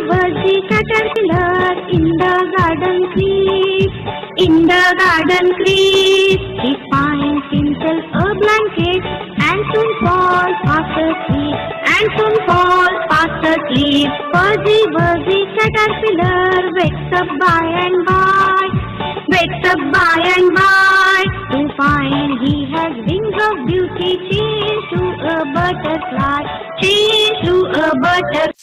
was the caterpillar in the garden creep. In the garden creep, he finds himself a blanket and soon falls fast asleep. And soon falls fast asleep. Fuzzy caterpillar wakes up by and by. Wakes up by and by to find he has wings of beauty, changed to a butterfly, changed to a butterfly.